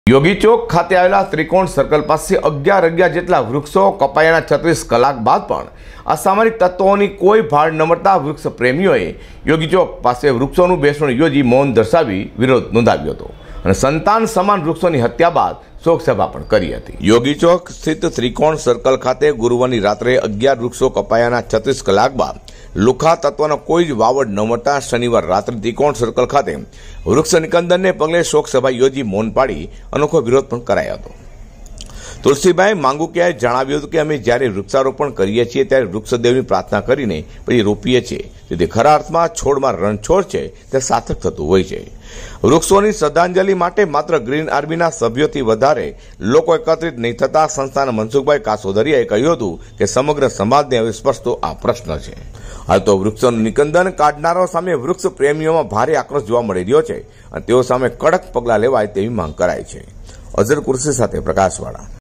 યોગી ચોક ખાતે આવેલા ત્રિકોણ સર્કલ પાસે 11 જેટલા વૃક્ષો કપાયાના 36 કલાક બાદ પણ અસામરિક તત્વોની કોઈ ભાડ ન મળતા વૃક્ષ પ્રેમીઓએ યોગી ચોક પાસે વૃક્ષોનું બેસણું યોજી મૌન દર્શાવી વિરોધ નોંધાવ્યો હતો અને સંતાન સમાન વૃક્ષોની હત્યા બાદ શોકસભા પણ કરી હતી। યોગી ચોક સ્થિત ત્રિકોણ સર્કલ ખાતે ગુરુવારની રાત્રે 11 વૃક્ષો કપાયાના 36 કલાક બાદ લુખા તત્વનો કોઈ જ વાવડ ન મળતા શનિવાર રાત્રે ત્રિકોણ સર્કલ ખાતે વૃક્ષ નિકંદનને પગલે શોકસભા યોજી મૌન પાડી અનોખો વિરોધ પણ કરાયો હતો। તુલસીભાઈ માંગુકિયાએ જણાવ્યું હતું કે અમે જ્યારે વૃક્ષારોપણ કરીએ છીએ ત્યારે વૃક્ષદેવની પ્રાર્થના કરીને પછી રોપીએ છીએ, જેથી ખરા અર્થમાં છોડમાં રણછોડ છે તે સાર્થક થતું હોય છે। વૃક્ષોની શ્રદ્ધાંજલિ માટે માત્ર ગ્રીન આર્મીના સભ્યોથી વધારે લોકો એકત્રિત નહીં થતા સંસ્થાના મનસુખભાઈ કાસોદરિયાએ કહ્યું હતું કે સમગ્ર સમાજને હવે સ્પર્શતો આ પ્રશ્ન છે। હાલ તો વૃક્ષોનું નિકંદન કાઢનારાઓ સામે વૃક્ષ પ્રેમીઓમાં ભારે આક્રોશ જોવા મળી રહ્યો છે અને તેઓ સામે કડક પગલાં લેવાય તેવી માંગ કરાઈ છે। અઝર કુર્સી સાથે પ્રકાશવાળા।